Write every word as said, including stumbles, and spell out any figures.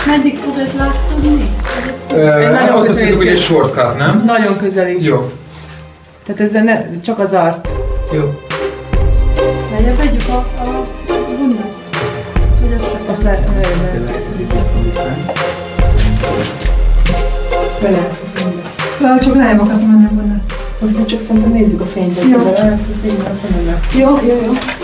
Meddig fog ez látszódni? Hát azt beszéltük, hogy egy shortcut, nem? Nagyon közeli. Jó. Tehát ezzel ne, csak az arc. Jó. Legyek, vegyük a, a bundat. Azt lehet, hogy bele. Csak rájebb akartam menni a bundat. Most csak szerintem nézzük a fényt. Jó. Jó. Jó, jó, jó.